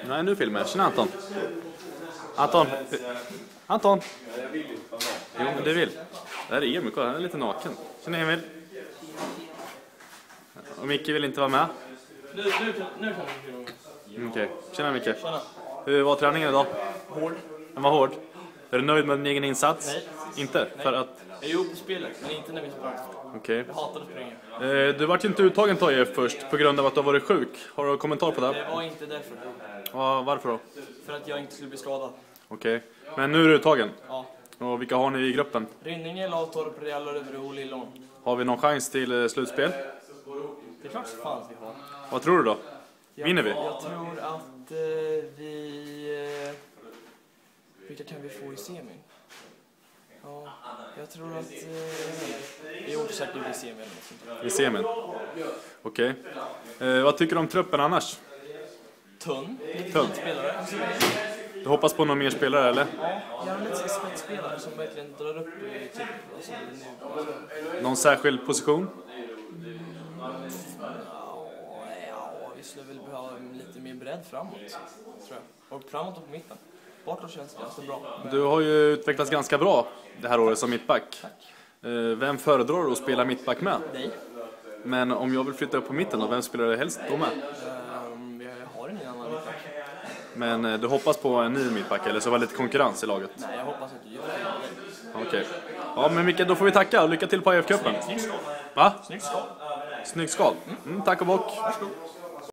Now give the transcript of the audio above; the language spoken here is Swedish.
Nej, nu filmar jag. Tjena Anton. Anton. Anton. Jo, men det vill. Det här är Emil, kolla, han är lite naken. Tjena Emil. Och Micke vill inte vara med. Nu kan du filma. Okej. Tjena Micke. Tjena. Hur var träningen idag? Hård. Den var hård. Är du nöjd med din egen insats? Nej. Inte? Nej. För att... Jag är ju på spelet, men inte när vi sprang. Okej. Jag hatar att springa. Du vart ju inte uttagen till AIF först på grund av att du har varit sjuk. Har du en kommentar på det? Det var inte därför. Ja, varför då? För att jag inte skulle bli skadad. Okej. Men nu är du uttagen. Ja. Och vilka har ni i gruppen? Rynninge, Lavtorp, Real och Örebro och Lillån. Har vi någon chans till slutspel? Det är klart så fan vi har. Vad tror du då? Vinner vi? Jag tror att vi... vilka kan vi få i semin? Ja, jag tror att... det är osäkert i semin. I semin? Okej. Vad tycker du om truppen annars? Tunn. Lite Tunn. fint spelare. Du hoppas på någon mer spelare eller? Ja, jag har lite spetsspelare som verkligen drar upp i typ. Alltså, nu. Någon särskild position? Ja, vi skulle väl behöva lite mer bredd framåt, tror jag. Och framåt och på mitten. Bakåt känns ganska bra. Du har ju utvecklats ganska bra det här året som mittback. Tack. Vem föredrar du att spela mittback med? Dig? Men om jag vill flytta upp på mitten då, vem spelar du helst då med? Jag har ingen annan mittback. Men du hoppas på en ny mittback eller så var det lite konkurrens i laget? Nej, jag hoppas att du gör det. Okej. Ja, men Micke, då får vi tacka och lycka till på AIF-cupen. Snyggt skal. Va? Snyggt skal. Snyggt skal. Tack och bock. Varsågod.